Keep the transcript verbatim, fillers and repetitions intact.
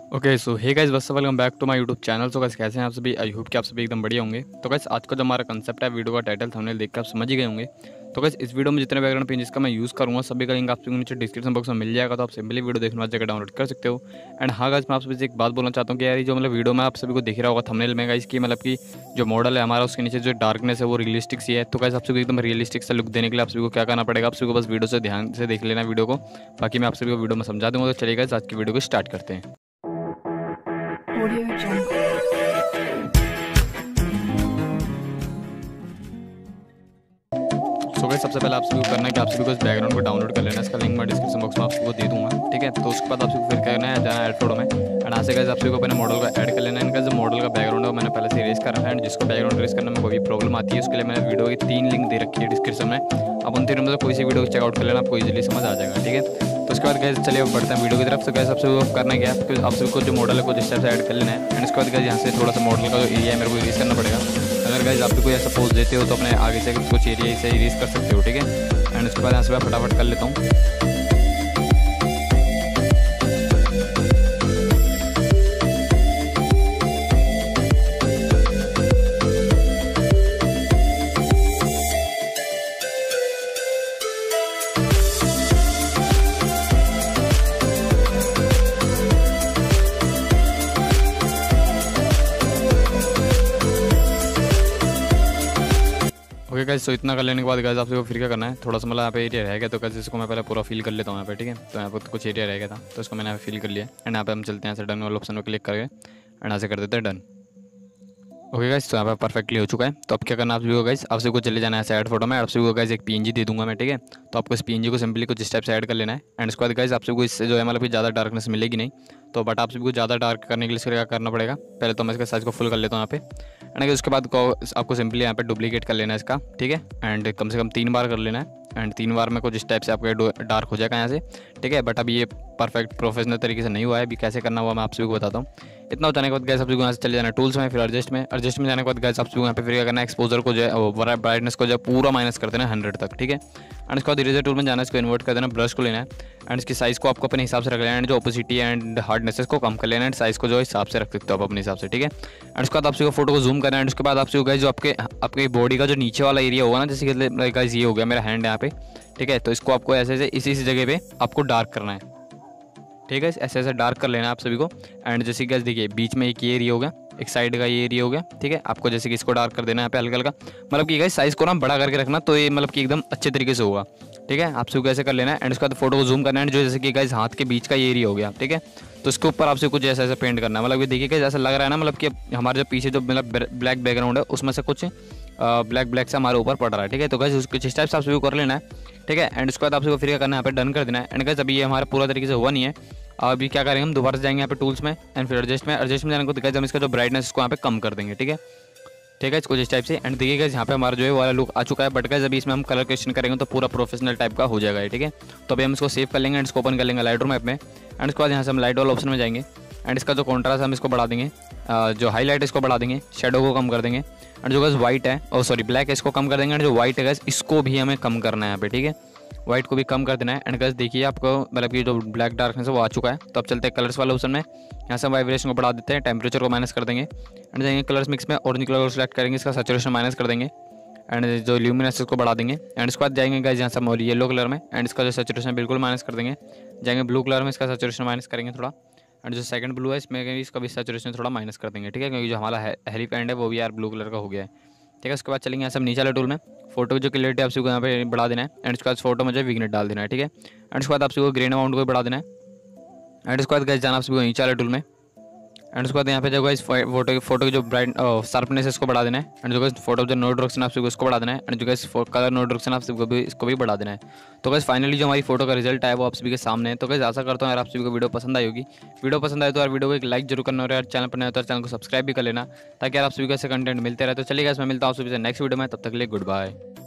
Okay so hey guys बस welcome back to my YouTube channel. So guys कैसे हैं आप सभी? आई होप कि आप सभी एकदम बढ़िया होंगे। तो गाइस आज का जो हमारा कंसेप्ट है, वीडियो का टाइटल थंबनेल देख के आप समझ ही गए होंगे। तो गाइस इस वीडियो में जितने बैकग्राउंड पेजेस का मैं यूज़ करूँगा सभी का लिंक आप सभी को नीचे डिस्क्रिप्शन बॉक्स में मिल जाएगा, तो आप सिंपली वीडियो देखने बाद जगह डाउनलोड कर सकते हो। एंड हाँ गाइस, मैं आप सभी से एक बात बोलना चाहता हूँ कि यार ये जो मतलब वीडियो में आप सभी को दिख रहा होगा थंबनेल में गाइस की मतलब कि जो मॉडल है हमारा उसके नीचे जो डार्कनेस है वो रियलिस्टिक सी है। तो गाइस आप सभी को एकदम रियलिस्टिक सा लुक देने के लिए आप सभी को क्या करना पड़ेगा, आप सभी को बस वीडियो से ध्यान से देख लेना वीडियो को, बाकी मैं आप सभी को वीडियो में समझा दूँगा। तो चलिए गाइस आज की वीडियो को स्टार्ट करते हैं। Audio Jungle. सो गाइस सबसे पहले आप सभी को करना है कि आप सभी को इस बैकग्राउंड को डाउनलोड कर लेना है। इसका लिंक मैं डिस्क्रिप्शन बॉक्स में आप सबको दे दूंगा, ठीक है। तो उसके बाद आप सभी को फिर करना है जाना ऐड फोटो में, एंड यहाँ से गाइस आप सभी को अपने मॉडल का ऐड कर लेना है। इनका जो मॉडल का बैकग्राउंड है वो मैंने पहले से इरेज कर रखा है, एंड जिसको बैकग्राउंड इरेज करने में कोई भी प्रॉब्लम आती है उसके लिए मैंने वीडियो की तीन लिंक दे रखी है डिस्क्रिप्शन में। आप उन तीनों में से कोई सी वीडियो चेकआउट कर लेना, आपको इजीली समझ आ जाएगा, ठीक है। तो उसके बाद गाइस चलिए अब बढ़ते हैं वीडियो की तरफ। तो गाइस आप सभी को करना क्या है, आप सभी को जो मॉडल है को इस टाइप से ऐड कर लेना है, एंड उसके बाद गाइस यहाँ से थोड़ा सा मॉडल का जो एरिया है मेरे को इरेज करना पड़ेगा। अगर गाइस आप भी कोई ऐसा पोज देते हो तो अपने आगे से कुछ एरिया से इरेज कर सकते हो, ठीक है। एंड उसके बाद यहाँ से मैं फटाफट कर लेता हूँ। ओके गाइस, तो इतना कर लेने के बाद गाइस आप सबको फिर क्या करना है, थोड़ा सा मतलब यहाँ पे एरिया रह गया, तो गाइस इसको मैं पहले पूरा फिल कर लेता हूँ यहाँ पे, ठीक है। तो यहाँ पर कुछ एरिया रह गया था तो इसको मैंने यहाँ फिल कर लिया, एंड यहाँ पे हम चलते हैं यहाँ से डन वाले ऑप्शन में क्लिक करके, एंड यहाँ से कर देते हैं डन। ओके गाइस, तो यहाँ पे परफेक्टली हो चुका है। तो अब क्या करना है आप सभी को गाइस, आप सभी को चले जाना है ऐसे ऐड फोटो में। आप सभी को गाइस एक पीएनजी दे दूंगा मैं, ठीक है। तो आपको इस पीएनजी को सिंपली कुछ इस टाइप से ऐड कर लेना है, एंड उसके बाद गाइस आप सभी को इससे जो है मतलब कि ज़्यादा डार्कनेस मिलेगी नहीं। तो बट आप सभी को ज़्यादा डार्क करने के लिए इसका क्या करना पड़ेगा, पहले तो मैं इसका साइज़ को फुल कर लेता हूँ यहाँ पे, एंड उसके बाद को आपको सिंपली यहाँ पे डुप्लीकेट कर लेना है इसका, ठीक है। एंड कम से कम तीन बार कर लेना है, एंड तीन बार में कुछ इस टाइप से आपका डार्क हो जाएगा यहाँ से, ठीक है। बट अभी ये परफेक्ट प्रोफेशनल तरीके से नहीं हुआ है, अभी कैसे करना हुआ मैं आप सभी को बताता हूँ। इतना हो जाने के बाद गैस आप सभी को यहाँ से चले जाना टूल्स में, फिर एडजस्ट में एडजस्ट में जाने के बाद गैस आप सभी को यहाँ पे फिर क्या करना है, एक्सपोजर को जो है ब्राइटनेस को जो है पूरा माइनस कर देना हंड्रेड तक, ठीक है। एंड उसके बाद इरेजर टूल में जाना है, इसको इन्वर्ट कर देना, ब्रश को लेना है, एंड इसकी साइज़ को आपको अपने हिसाब से रख लेना है, एंड जो ओपेसिटी एंड हार्डनेस को कम कर लेना है, एंड साइज़ को जो हिसाब से रख सकते हो आप अपने हिसाब से, ठीक है। एंड उसके बाद आप सभी को फोटो को जूम करना है, एंड उसके बाद आप सभी को गाइस जो आपके आपके बॉडी का जो नीचे वाला एरिया होगा ना, जैसे कि गाइस ये हो गया मेरा हैंड यहाँ पे, ठीक है। तो इसको आपको ऐसे ऐसे इसी इसी जगह पे आपको डार्क करना है, ठीक है। ऐसे ऐसे डार्क कर लेना है आप सभी को। एंड जैसे कि देखिए बीच में एक ये एरिया हो गया, एक साइड का ये एरिया हो गया, ठीक है। आपको जैसे कि इसको डार्क कर देना है यहाँ पे हल्का हल्का, मतलब कि गाइस साइज़ को ना बड़ा करके रखना, तो ये मतलब कि एकदम अच्छे तरीके से होगा, ठीक है। आप सभी को ऐसे कर लेना है, एंड उसके बाद फोटो को जूम करना है, जो जैसे कि गाइस हाथ के बीच का ये एरिया हो गया, ठीक है। तो इसके ऊपर आपसे कुछ ऐसा ऐसा पेंट करना है, मतलब ये देखिए ऐसा लग रहा है ना, मतलब कि हमारे जो पीछे जो मतलब ब्लैक बैकग्राउंड है उसमें से कुछ ब्लैक ब्लैक से हमारे ऊपर पड़ रहा है, ठीक है। तो गाइस उसको इस टाइप से आप सभी को कर लेना है, ठीक है। एंड उसके बाद आप सभी को फिर क्या करना है, यहाँ पे डन कर देना है। एंड गाइस अभी ये हमारा पूरा तरीके से हुआ नहीं है, अभी क्या करेंगे हम दोबारा से जाएंगे यहाँ पे टूल्स में, एंड फिर एडजस्ट में एडजस्ट में जाने को गाइस हम इसका जो ब्राइटनेस इसको यहाँ पे कम कर देंगे, ठीक है, ठीक है। इसको इस टाइप से, एंड देखिए गाइस यहाँ पे हमारा जो है वाला लुक आ चुका है। बट गाइस अभी इसमें हम कलर क्वेश्चन करेंगे तो पूरा प्रोफेशनल टाइप का हो जाएगा, ठीक है। तो अभी हम इसको सेव कर लेंगे, एंड इसको ओपन कर लेंगे लाइटरूम ऐप में, एंड उसके बाद यहाँ से हम लाइट वाला ऑप्शन में जाएंगे, एंड इसका जो कॉन्ट्रास्ट हम इसको बढ़ा देंगे, जो हाईलाइट इसको बढ़ा देंगे, शेडो को कम कर देंगे, एंड जो गाइस व्हाइट है और सॉरी ब्लैक है इसको कम कर देंगे, एंड जो व्हाइट है गाइस इसको भी हमें कम करना है यहाँ पे, ठीक है। व्हाइट को भी कम कर देना है। एंड गाइस देखिए आपको मतलब कि जो ब्लैक डार्कनेस है वो आ चुका है। तो अब चलते हैं कलर्स वाले ऑप्शन में, यहाँ से वाइब्रेशन को बढ़ा देते हैं, टेम्परेचर को माइनस कर देंगे, एंड जाएंगे कलर्स मिक्स में ऑरेंज कलर को सिलेक्ट करेंगे, इसका सैचुरेशन माइनस कर देंगे, एंड जो ल्यूमिनेंस को बढ़ा देंगे। एंड उसके बाद जाएंगे गाइस यहाँ से हम येलो कलर में, एंड इसका जो सैचुरेशन बिल्कुल माइनस कर देंगे। जाएंगे ब्लू कलर में, इसका सैचुरेशन माइनस करेंगे थोड़ा, एंड जो सेकंड ब्लू है इसमें इसका भी सैचुरेशन थोड़ा माइनस कर देंगे, ठीक है, क्योंकि जो हमारा हेली पैंड है वो भी यार ब्लू कलर का हो गया है, ठीक है। उसके बाद चलेंगे यहाँ से हम नीचे वाले टूल में, फोटो की जो क्लियरिटी आप सबको यहाँ पे बढ़ा देना है, एंड उसके बाद फोटो में जो विग्नेट डाल देना है, ठीक है। एंड उसके बाद आप सबको ग्रेन अमाउंट को बढ़ा देना है, एंड उसके बाद गाइस जाना आप सबको नीचे वाले टूल में, एंड उसके बाद यहाँ पे जो गाइस फोटो की फोटो की जो ब्राइट शार्पनेस इसको बढ़ा देना है, एंड जो गाइस फोटो जो नो डायरेक्शन आप सबको इसको बढ़ा देना है, एंड जो गाइस कलर नो डायरेक्शन आप सबको भी इसको भी बढ़ा देना है। तो गाइस फाइनली जो हमारी फोटो का रिजल्ट है वो आप सभी के सामने है। तो गाइस आशा करता हूँ यार आप सभी को वीडियो पसंद आई होगी। वीडियो पसंद आए तो यार वीडियो को एक लाइक जरूर करना, और यार चैनल पर नए हो तो चैनल को सब्सक्राइब भी कर लेना, ताकि यार आप सभी को ऐसे कंटेंट मिलते रहे। तो चलिए गाइस मैं मिलता हूँ आप सभी से नेक्स्ट वीडियो में, तब तक के लिए गुड बाय।